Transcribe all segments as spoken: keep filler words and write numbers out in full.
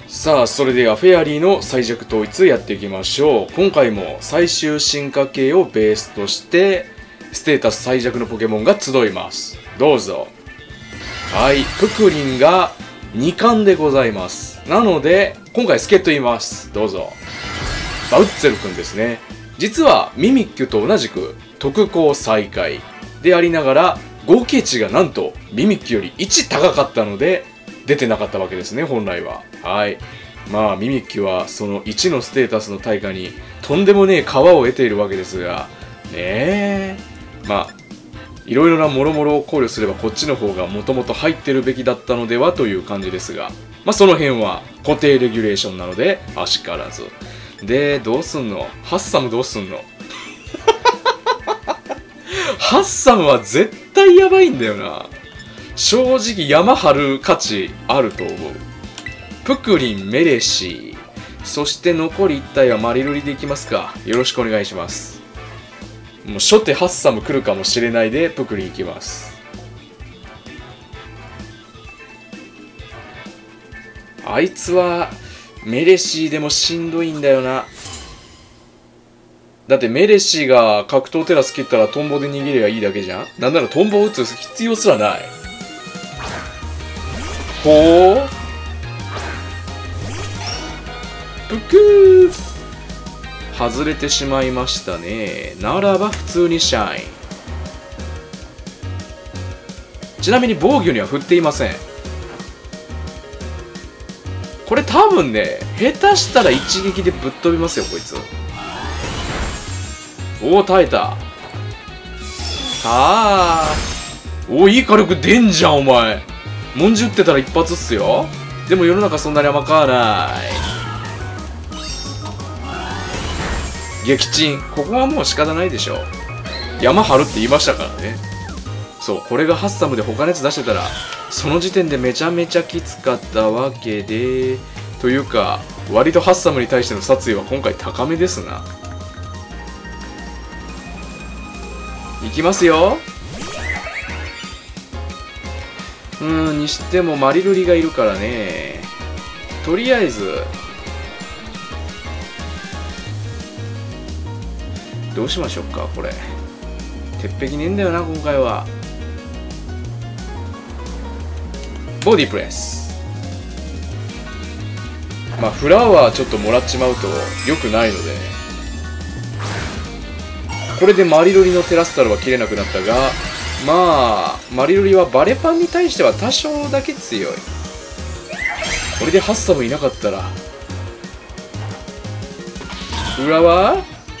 さあ、それではフェアリーの最弱統一やっていきましょう。今回も最終進化系をベースとしてステータス最弱のポケモンが集います。どうぞ。はい、ククリンがに冠でございます。なので今回助っ人います。どうぞ。バウッツェルくんですね。実はミミッキュと同じく特攻最下位でありながら、合計値がなんとミミッキュよりいち高かったので出てなかったわけですね、本来は。はい。まあミミッキュはそのいちのステータスの対価にとんでもねえ皮を得ているわけですが、ねえ、まあいろいろなもろもろを考慮すればこっちの方がもともと入ってるべきだったのではという感じですが、まあその辺は固定レギュレーションなのであしからず。で、どうすんの？ハッサムどうすんの？ハッサムは絶対やばいんだよな。正直山張る価値あると思う。プクリン、メレシー、そして残りいち体はマリルリでいきますか。よろしくお願いします。もう初手ハッサム来るかもしれないでプクリンいきます。あいつはメレシーでもしんどいんだよな。だってメレシーが格闘テラス切ったらトンボで逃げればいいだけじゃん。なんならトンボを打つ必要すらない。ほう、ぷくー、外れてしまいましたね。ならば普通にシャイン。ちなみに防御には振っていません。これ多分ね、下手したら一撃でぶっ飛びますよこいつ。おお、耐えた。さあ、おお、いい火力出んじゃんお前。文字打ってたら一発っすよ。でも世の中そんなに甘かわない。撃沈。ここはもう仕方ないでしょ。山張るって言いましたからね。そう、これがハッサムで他のやつ出してたらその時点でめちゃめちゃきつかったわけで、というか割とハッサムに対しての殺意は今回高めですな。いきますよ。うーん、にしてもマリルリがいるからね。とりあえずどうしましょうか。これ鉄壁ねえんだよな今回は。ボディプレス。まあフラワーちょっともらっちまうと良くないのでね。これでマリルリのテラスタルは切れなくなったが、まあマリルリはバレパンに対しては多少だけ強い。これでハッサムいなかったらフラワー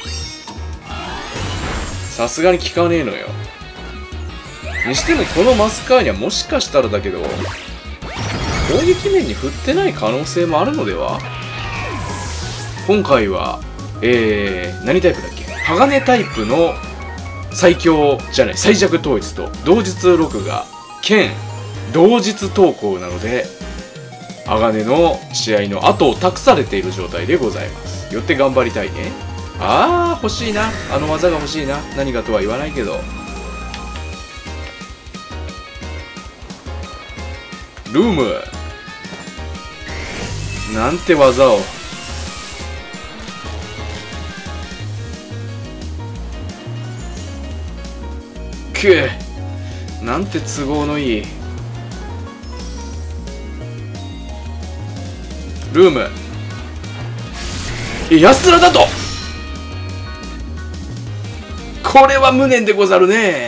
さすがに効かねえのよ。にしてもこのマスカーニャもしかしたらだけど攻撃面に振ってない可能性もあるのでは。今回はえー、何タイプだっけ、鋼タイプの最強じゃない最弱統一と同日録画兼同日投稿なので、鋼の試合の後を託されている状態でございます。よって頑張りたいね。あー欲しいな、あの技が欲しいな。何がとは言わないけど。ルームなんて技を。くぅ、なんて都合のいい。ルーム、え、安らだと。これは無念でござるね。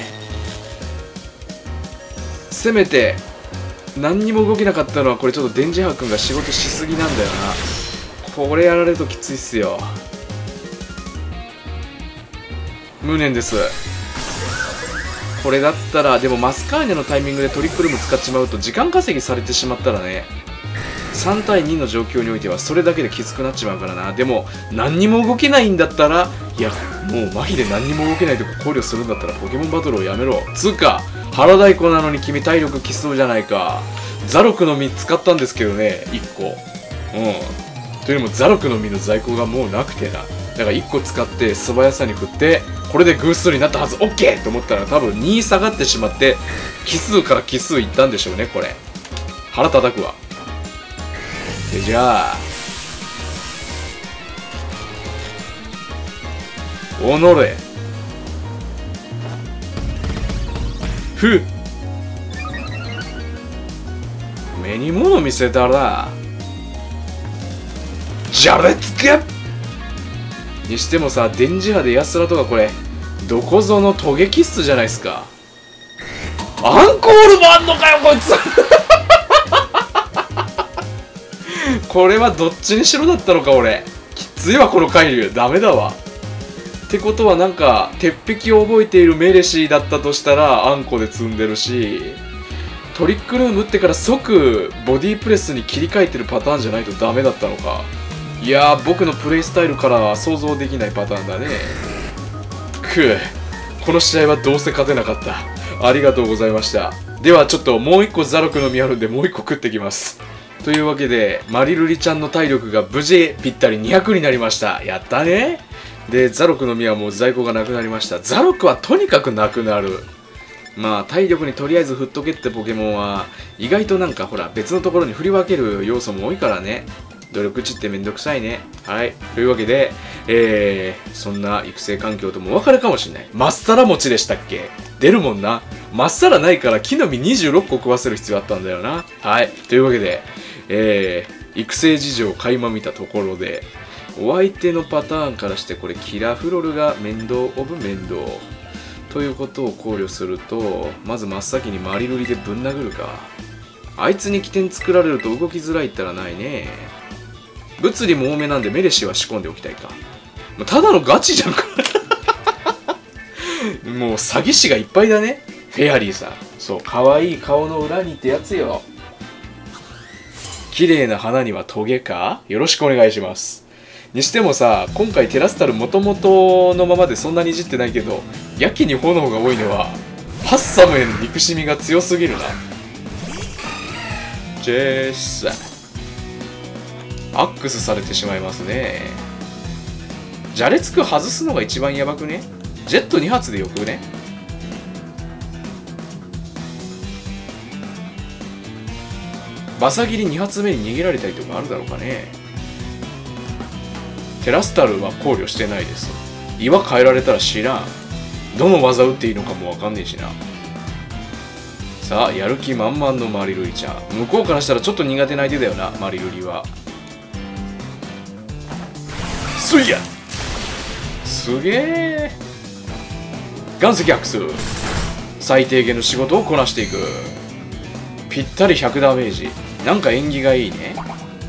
せめて何にも動けなかったのはこれちょっと電磁波くんが仕事しすぎなんだよな。これやられるときついっすよ。無念です。これだったらでもマスカーニャのタイミングでトリプルム使っちまうと時間稼ぎされてしまったらね、さん対にの状況においてはそれだけできつくなっちまうからな。でも何にも動けないんだったら、いやもう麻痺で何にも動けないとか考慮するんだったらポケモンバトルをやめろ。つうか腹太鼓なのに君体力きそうじゃないか。ザロクの実使ったんですけどね、いっこ。うん。というよりもザロクの実の在庫がもうなくてな。だからいっこ使って素早さに振ってこれで偶数になったはず。 OK と思ったら多分に下がってしまって奇数から奇数いったんでしょうね。これ腹叩くわ。 ってじゃあおのれふっ目に物見せたらじゃれつけにしてもさ、電磁波でやつらとかこれどこぞのトゲキッスじゃないですか。アンコールもあんのかよこいつこれはどっちにしろだったのか。俺きついわこの海流、ダメだわ。ってことはなんか鉄壁を覚えているメレシーだったとしたらあんこで積んでるし、トリックルーム打ってから即ボディープレスに切り替えてるパターンじゃないとダメだったのか。いやー、僕のプレイスタイルからは想像できないパターンだね。くぅ、この試合はどうせ勝てなかった。ありがとうございました。ではちょっともう一個ザロクの実あるんでもう一個食ってきます。というわけでマリルリちゃんの体力が無事ぴったりにひゃくになりました。やったね。でザロクの実はもう在庫がなくなりました。ザロクはとにかくなくなる。まあ体力にとりあえず振っとけってポケモンは意外となんかほら別のところに振り分ける要素も多いからね。努力値ってめんどくさいね。はい。というわけで、えー、そんな育成環境ともお別れかもしれない。マッサラ餅でしたっけ？出るもんな。マッサラないから木の実にじゅうろっこ食わせる必要あったんだよな。はい。というわけで、えー、育成事情を垣間見たところで、お相手のパターンからしてこれキラフロルが面倒オブ面倒。ということを考慮すると、まず真っ先にマリルリでぶん殴るか。あいつに起点作られると動きづらいったらないね。物理も多めなんでメレシは仕込んでおきたいか。ただのガチじゃんかもう詐欺師がいっぱいだね。フェアリーさん。そう、可愛い顔の裏にってやつよ。綺麗な花にはトゲか？よろしくお願いします。にしてもさ、今回テラスタル元々のままでそんなにいじってないけど、やけに炎が多いのはハッサムへの憎しみが強すぎるな。ジェーサアックスされてしまいますね。じゃれつく外すのが一番やばくね。ジェットに発でよくね。バサ切りに発目に逃げられたりとかあるだろうかね。テラスタルは考慮してないです。岩変えられたら知らん。どの技打っていいのかもわかんねえしな。さあ、やる気満々のマリルリちゃん。向こうからしたらちょっと苦手な相手だよな、マリルリは。すいやすげえ。岩石アクス。最低限の仕事をこなしていく。ぴったりひゃくダメージ。なんか縁起がいいね。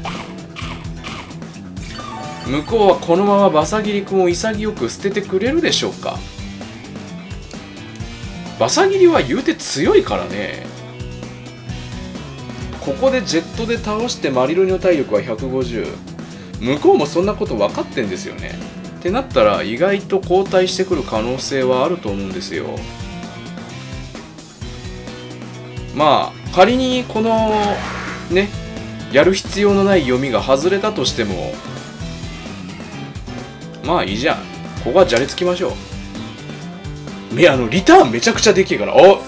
向こうはこのままバサギリ君を潔く捨ててくれるでしょうか。バサギリは言うて強いからね。ここでジェットで倒してマリルリの体力はひゃくごじゅう。向こうもそんなこと分かってんですよね。ってなったら意外と交代してくる可能性はあると思うんですよ。まあ仮にこのねやる必要のない読みが外れたとしてもまあいいじゃん。ここはじゃれつきましょう。めあのリターンめちゃくちゃでけえから。お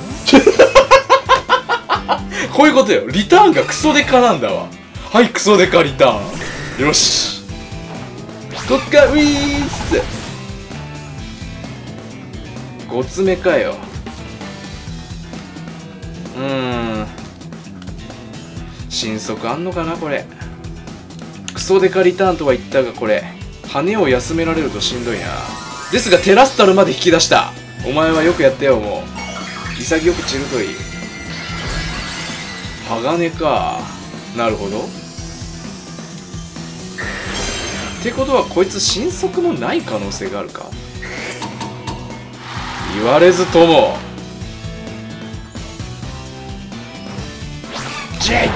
こういうことよ。リターンがクソデカなんだわ。はい、クソデカリターン。よしとっかウィースごつめかよ。うーん新速あんのかなこれ。クソデカリターンとは言ったがこれ羽を休められるとしんどいな。ですがテラスタルまで引き出した。お前はよくやったよ。もう潔く散るといい。鋼か。なるほど。ってことはこいつ新速もない可能性があるか。言われずともジェイ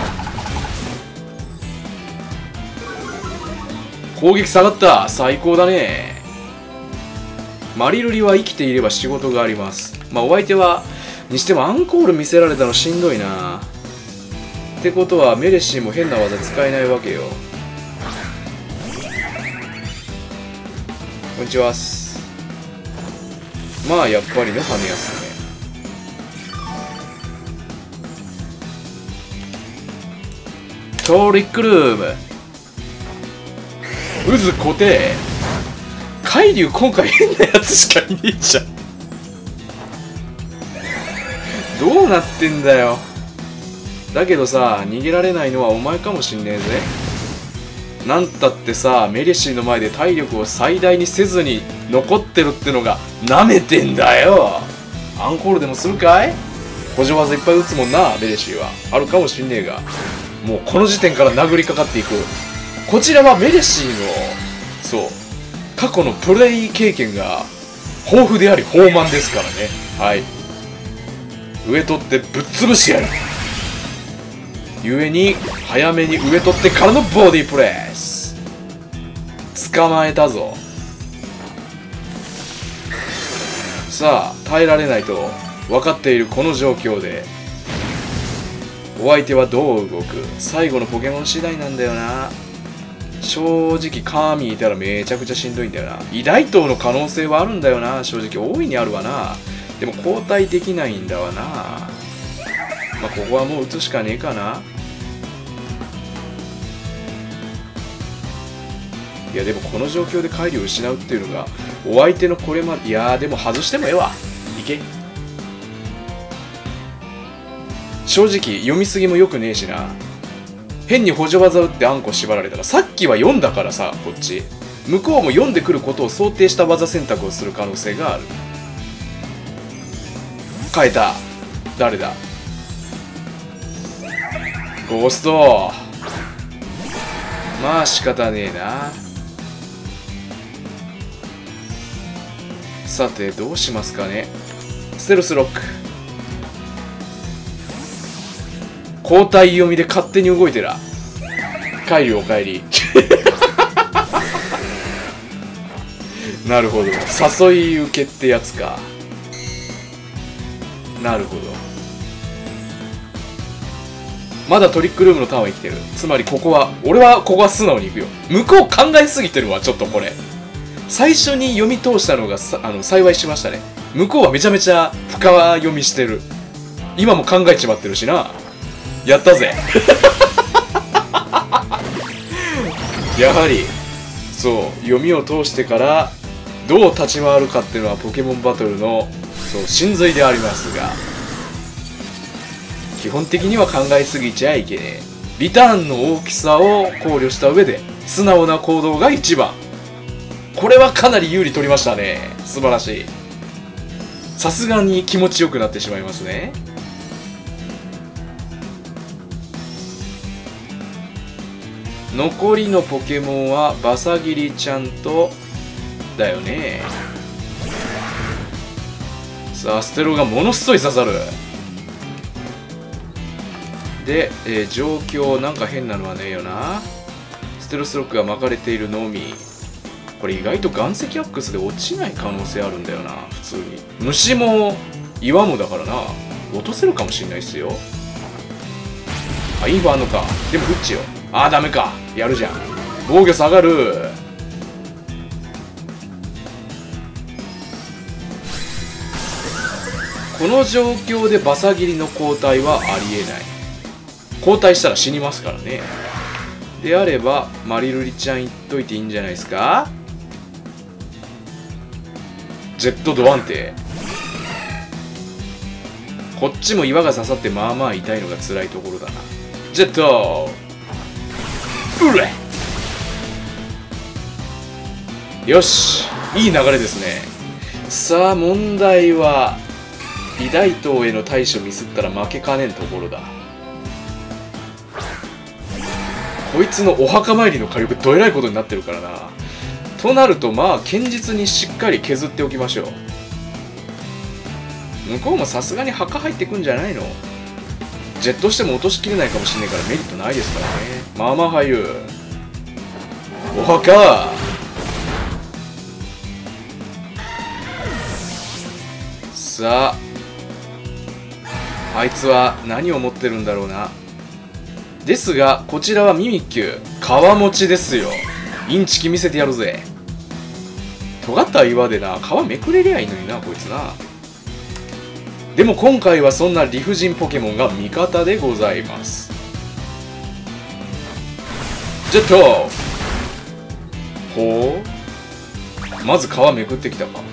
攻撃下がった。最高だね。マリルリは生きていれば仕事があります。まあお相手はにしてもアンコール見せられたのしんどいな。ってことはメレシーも変な技使えないわけよ。こんにちは。まあやっぱりの羽休め。トリックルーム渦固定。海竜今回変なやつしかいねえじゃん。どうなってんだよ。だけどさ、逃げられないのはお前かもしんねえぜ。なんたってさ、メレシーの前で体力を最大にせずに残ってるってのがなめてんだよ。アンコールでもするかい？補助技いっぱい打つもんな、メレシーは。あるかもしんねえが、もうこの時点から殴りかかっていく。こちらはメレシーの、そう、過去のプレイ経験が豊富であり豊満ですからね。はい。上取ってぶっ潰してやる。ゆえに早めに上取ってからのボディプレス。捕まえたぞ。さあ、耐えられないと分かっているこの状況でお相手はどう動く？最後のポケモン次第なんだよな。正直カーミーいたらめちゃくちゃしんどいんだよな。偉大刀の可能性はあるんだよな。正直大いにあるわな。でも交代できないんだわな。まあここはもう打つしかねえかな。いやでもこの状況で海竜を失うっていうのがお相手のこれまで。いやーでも外してもええわ。いけ。正直読みすぎもよくねえしな。変に補助技打ってあんこ縛られたら、さっきは読んだからさ、こっち向こうも読んでくることを想定した技選択をする可能性がある。変えた。誰だ？ゴースト。まあ仕方ねえな。さてどうしますかね。ステルスロック。交代読みで勝手に動いてら。帰りお帰り。なるほど、誘い受けってやつか。なるほど。まだトリックルームのターンは生きてる。つまりここは俺はここは素直に行くよ。向こう考えすぎてるわ。ちょっとこれ最初に読み通したのがさあの幸いしましたね。向こうはめちゃめちゃ深読みしてる。今も考えちまってるしな。やったぜ。やはりそう読みを通してからどう立ち回るかっていうのはポケモンバトルのそう真髄でありますが、基本的には考えすぎちゃいけねえ。リターンの大きさを考慮した上で素直な行動が一番。これはかなり有利取りましたね。素晴らしい。さすがに気持ちよくなってしまいますね。残りのポケモンはバサギリちゃんとだよね。さあステロがものすごい刺さる。で、えー、状況なんか変なのはねえよな。ステロスロックが巻かれているのみ。これ意外と岩石アックスで落ちない可能性あるんだよな。普通に虫も岩もだからな、落とせるかもしんないっすよ。あ、インファあんのか。でもフッチよ。あーダメか。やるじゃん。防御下がる。この状況でバサギリの交代はありえない。交代したら死にますからね。であればマリルリちゃん言っといていいんじゃないですか。ジェットド安定。こっちも岩が刺さってまあまあ痛いのが辛いところだな。ジェットうれ。よし、いい流れですね。さあ問題は偉大刀への対処ミスったら負けかねんところだ。こいつのお墓参りの火力どえらいことになってるからな。となるとまあ堅実にしっかり削っておきましょう。向こうもさすがに墓入ってくんじゃないの。ジェットしても落としきれないかもしれないからメリットないですからね。まあまあ入る。お墓。さああいつは何を持ってるんだろうな。ですがこちらはミミッキュ皮持ちですよ。インチキ見せてやるぜ。尖った岩でな皮めくれりゃいいのになこいつな。でも今回はそんな理不尽ポケモンが味方でございます。ジェットほう、まず皮めくってきたか。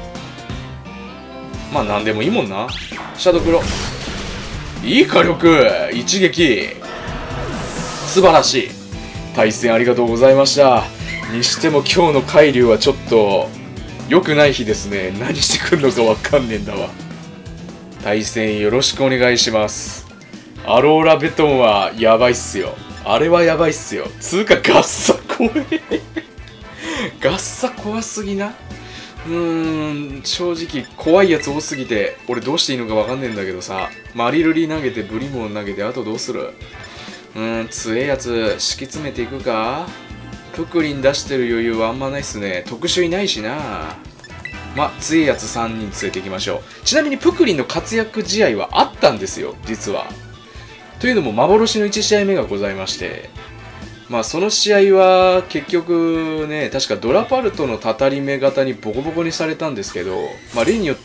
まあ何でもいいもんな。シャドウクロいい火力、一撃素晴らしい。対戦ありがとうございました。にしても今日の海流はちょっと良くない日ですね。何してくんのかわかんねえんだわ。対戦よろしくお願いします。アローラベトンはやばいっすよ。あれはやばいっすよ。つうかガッサ怖えガッサ怖すぎな。うーん、正直怖いやつ多すぎて俺どうしていいのかわかんねえんだけどさ。マリルリ投げてブリモン投げてあとどうする。うーん、強えやつ敷き詰めていくか。プクリン出してる余裕はあんまないっすね。特殊いないしな。ま、強いやつさんにん連れていきましょう。ちなみにプクリンの活躍試合はあったんですよ、実は。というのも幻のいち試合目がございまして、まあその試合は結局ね、確かドラパルトのたたり目型にボコボコにされたんですけど、まあ例によって、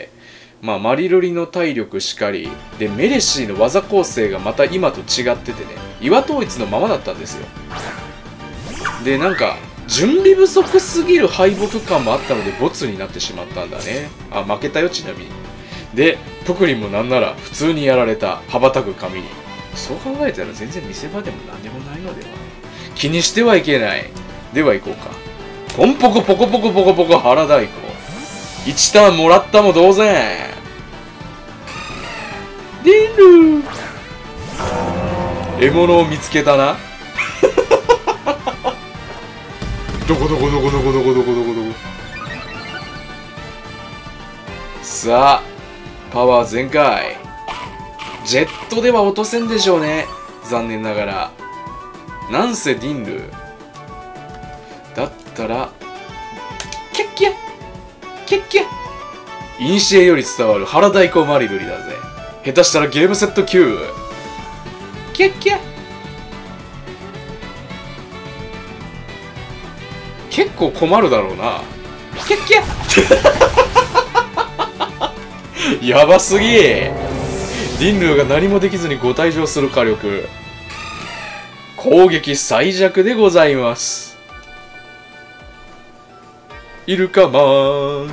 まあマリルリの体力しかり、でメレシーの技構成がまた今と違っててね、岩統一のままだったんですよ。で、なんか、準備不足すぎる敗北感もあったのでボツになってしまったんだね。あ、負けたよちなみに。で、プクリンもなんなら普通にやられた。羽ばたく髪に。そう考えたら全然見せ場でも何でもないのでは。気にしてはいけない。では行こうか。ポンポコポコポコポコポコ原太鼓。いちターンもらったも同然。ディルー獲物を見つけたな。どこどこどこどこどこどこどこどこ。さあパワー全開。ジェットでは落とせんでしょうね、残念ながら。なんせディンルだったらキャッキャキャッキャ。インシエより伝わる原太鼓マリルリだぜ。下手したらゲームセットきゅう。キャッキャ。結構困るだろうな。キャッキャやばすぎ。ディンルーが何もできずにご退場する火力。攻撃最弱でございます。イルカマン。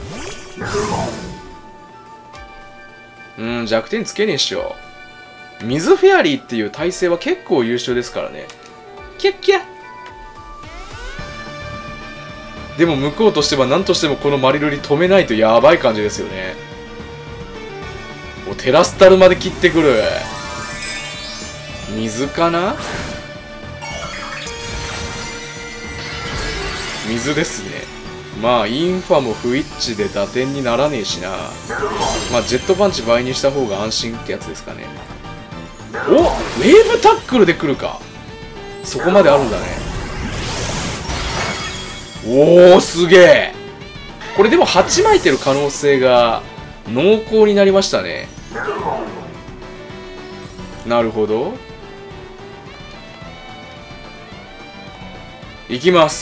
うん、弱点つけねえっしょ。水フェアリーっていう体勢は結構優秀ですからね。キャッキャ。でも向こうとしては何としてもこのマリルリ止めないとやばい感じですよね。お、テラスタルまで切ってくる。水かな。水ですね。まあインファも不一致で打点にならねえしな。まあジェットパンチ倍にした方が安心ってやつですかね。お、ウェーブタックルで来るか。そこまであるんだね。おお、すげえ。これでもはち巻いてる可能性が濃厚になりましたね。なるほど。いきます。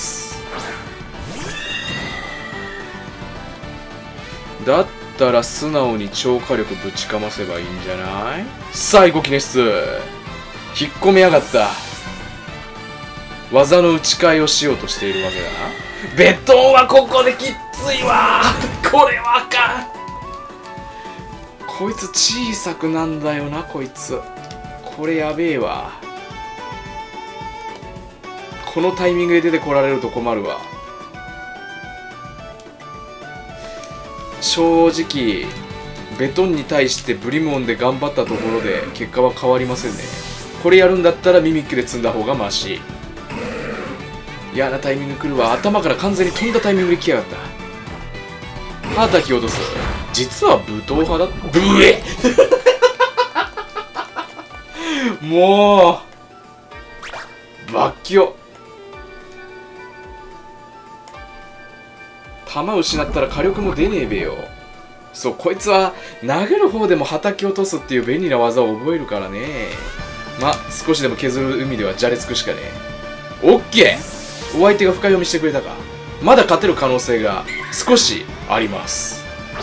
だったら素直に超火力ぶちかませばいいんじゃない。最後キネス引っ込めやがった。技の打ち替えをしようとしているわけだな。ベトンはここできっついわ。これはあかん。こいつ小さくなんだよな、こいつ。これやべえわ。このタイミングで出てこられると困るわ。正直ベトンに対してブリモンで頑張ったところで結果は変わりませんね。これやるんだったらミミックで積んだ方がマシ。嫌なタイミング来るわ。頭から完全に飛んだタイミングで来やがった。はたき落とす。実は武闘派だ。ブエもうバッキョ。弾失ったら火力も出ねえべよ。そう、こいつは殴る方でもはたき落とすっていう便利な技を覚えるからね。ま、少しでも削る海ではじゃれつくしかねえ。オッケー。お相手が深読みしてくれたか。まだ勝てる可能性が少しあります。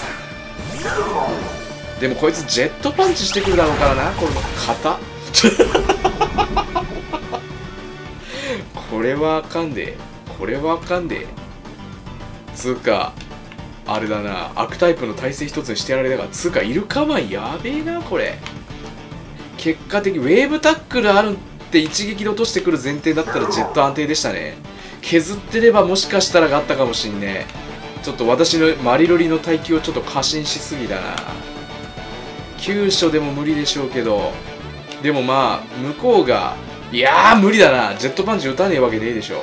でもこいつジェットパンチしてくるだろうからな。これの型これはあかんで。 これはあかんで。つうかあれだな、悪タイプの耐性一つにしてやられたから、つうかイルカマンやべえなこれ。結果的ウェーブタックルあるって一撃で落としてくる前提だったらジェット安定でしたね。削ってればもしかしたらがあったかもしんねえ。ちょっと私のマリロリの耐久をちょっと過信しすぎだな。急所でも無理でしょうけど、でもまあ向こうが、いやー無理だな、ジェットパンチ打たねえわけねえでしょ。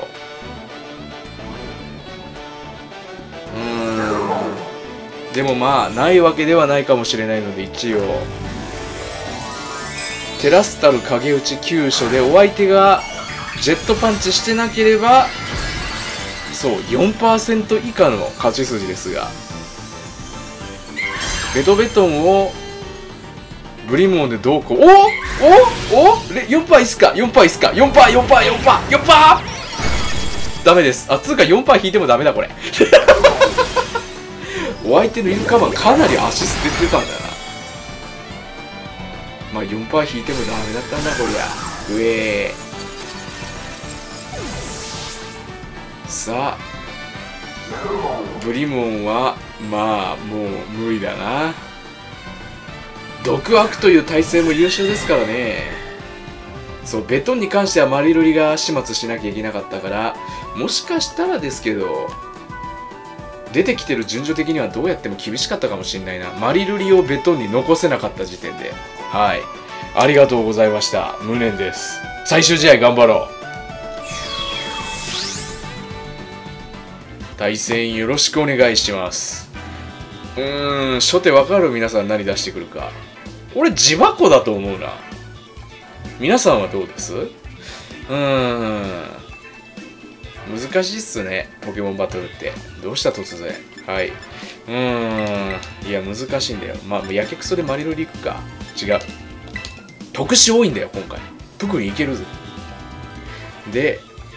うーん、でもまあないわけではないかもしれないので、一応テラスタル影打ち急所でお相手がジェットパンチしてなければ、そう よんパーセント 以下の勝ち筋ですが、ベトベトンをブリモンでどうこう、おおおお よんパーセント いいっすか、 よんパーセント いいっすか、 よんパーセント よんパーセント よんパーセント よんパーセント ダメです。あ、つうか よんパーセント 引いてもダメだこれお相手のイルカマンかなり足捨ててたんだな。まあ よんパーセント 引いてもダメだったんだこりゃ。うえーさあブリモンはまあもう無理だな。毒悪という体制も優秀ですからね。そう、ベトンに関してはマリロリが始末しなきゃいけなかったから、もしかしたらですけど出てきてる順序的にはどうやっても厳しかったかもしれないな。マリルリをベトンに残せなかった時点で。はい、ありがとうございました。無念です。最終試合頑張ろう。対戦よろしくお願いします。うーん、初手わかる？皆さん何出してくるか。俺地箱だと思うな。皆さんはどうです？うーん、難しいっすねポケモンバトルって。どうした突然。はい、うーん、いや難しいんだよ。まあやけくそでマリロリ行くか。違う、特殊多いんだよ今回。プクリンいけるぜ。で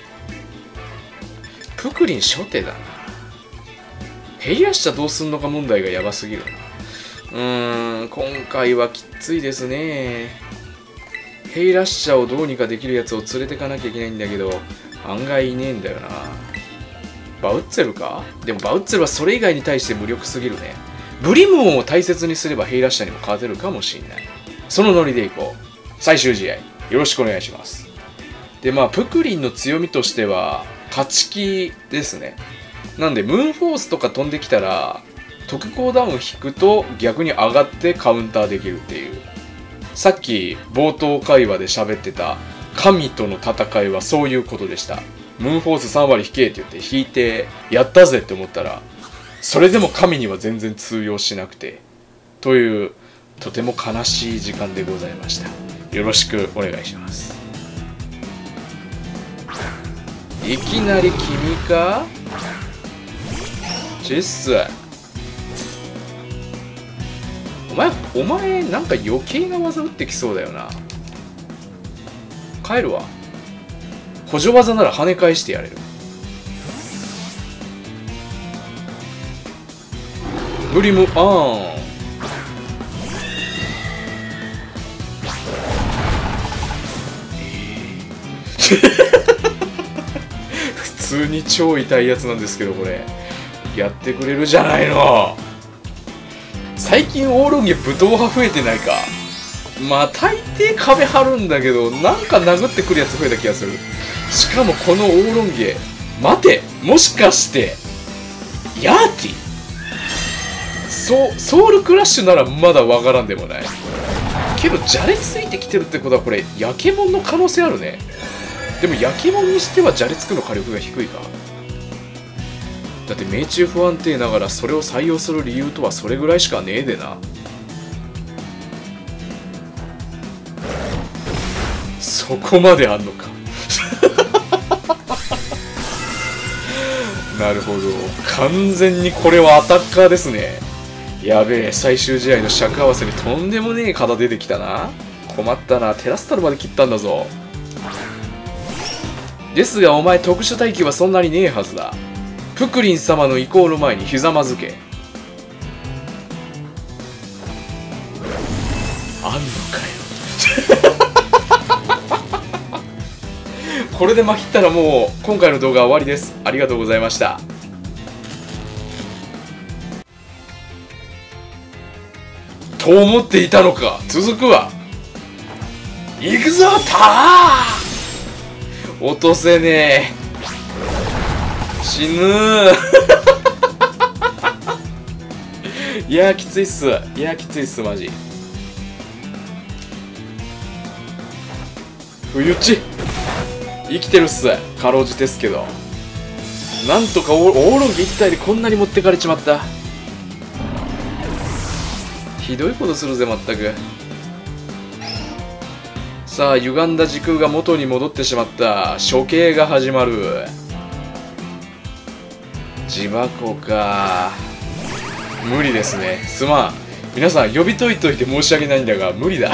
プクリン初手だな。ヘイラッシャどうすんのか問題がやばすぎるな。うーん、今回はきついですね。ヘイラッシャをどうにかできるやつを連れてかなきゃいけないんだけど、案外いねえんだよな。バウッツェルか？でもバウッツェルはそれ以外に対して無力すぎるね。ブリムオンを大切にすればヘイラッシャにも勝てるかもしんない。そのノリでいこう。最終試合よろしくお願いします。でまあプクリンの強みとしては勝ち気ですね。なんでムーンフォースとか飛んできたら特攻ダウン引くと逆に上がってカウンターできるっていう。さっき冒頭会話で喋ってた神との戦いはそういうことでした。ムーンフォースさん割引けって言って引いてやったぜって思ったら、それでも神には全然通用しなくてという、とても悲しい時間でございました。よろしくお願いします。いきなり君か？チェスお前、お前なんか余計な技打ってきそうだよな。帰るわ。補助技なら跳ね返してやれる。ブリムアーン普通に超痛いやつなんですけど、これやってくれるじゃないの。最近オーロンゲ武闘派増えてないか。まあ大抵壁張るんだけど、なんか殴ってくるやつ増えた気がする。しかもこのオーロンゲ、待て、もしかしてヤーティ？ソソウルクラッシュならまだわからんでもないけど、じゃれついてきてるってことはこれヤケモンの可能性あるね。でもヤケモンにしてはじゃれつくの火力が低いか。だって命中不安定ながらそれを採用する理由とはそれぐらいしかねえでな。そこまであんのかなるほど、完全にこれはアタッカーですね。やべえ、最終試合の尺合わせにとんでもねえ型出てきたな。困ったな、テラスタルまで切ったんだぞ。ですがお前特殊待機はそんなにねえはずだ。プクリン様の意向の前にひざまずけ。あんのかよこれでまひったらもう今回の動画は終わりです。ありがとうございました。と思っていたのか。続くわ。いくぞたー、落とせねえ。死ぬーいやーきついっす。いやーきついっすマジ。冬ち生きてるっす。かろうじてっすけど、なんとかオーロンゲ一体でこんなに持ってかれちまった。ひどいことするぜまったく。さあ歪んだ時空が元に戻ってしまった。処刑が始まる。自爆か。無理ですね。すまん。皆さん呼びといといて申し訳ないんだが無理だ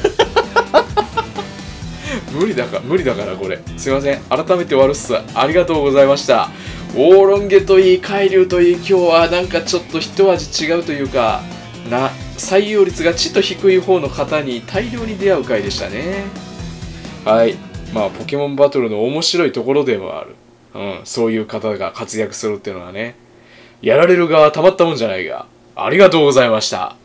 無理だか無理だからこれすいません。改めて終わるっす。ありがとうございました。オーロンゲといい海竜といい、今日はなんかちょっと一味違うというかな、採用率がちと低い方の方に大量に出会う回でしたね。はい、まあポケモンバトルの面白いところでもある。うん、そういう方が活躍するっていうのはね、やられる側はたまったもんじゃないが、ありがとうございました。